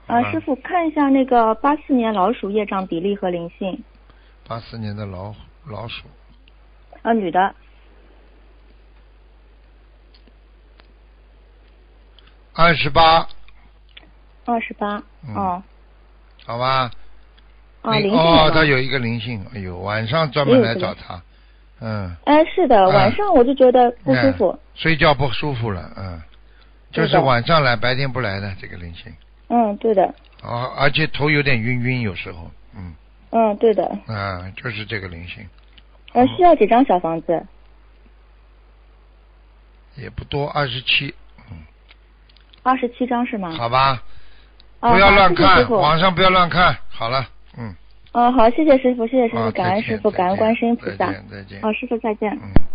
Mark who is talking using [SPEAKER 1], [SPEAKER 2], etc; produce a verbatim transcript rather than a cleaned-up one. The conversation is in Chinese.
[SPEAKER 1] 啊，师傅看一下那个八四年老鼠业障比例和灵性。
[SPEAKER 2] 八四年的老老鼠。
[SPEAKER 1] 啊，女的。
[SPEAKER 2] 二十八。
[SPEAKER 1] 二十八。哦。
[SPEAKER 2] 好吧。
[SPEAKER 1] 啊，灵性
[SPEAKER 2] 哦，他有一个灵性，哎呦，晚上专门来找他。嗯。
[SPEAKER 1] 哎，是的，晚上我就觉得不舒服。
[SPEAKER 2] 嗯、睡觉不舒服了，嗯。就是晚上来，白天不来的这个灵性。
[SPEAKER 1] 嗯，对的。
[SPEAKER 2] 啊，而且头有点晕晕，有时候，嗯。
[SPEAKER 1] 嗯，对的。
[SPEAKER 2] 啊，就是这个灵性。
[SPEAKER 1] 呃，需要几张小房子？
[SPEAKER 2] 也不多，二十七。嗯。
[SPEAKER 1] 二十七张是吗？
[SPEAKER 2] 好吧。不要乱看，谢谢网上不要乱看。好了，嗯。
[SPEAKER 1] 哦，好，谢谢师傅，谢谢师傅，感恩师傅，感恩观世音菩萨。
[SPEAKER 2] 再见，再见。
[SPEAKER 1] 好，师傅再见。
[SPEAKER 2] 嗯。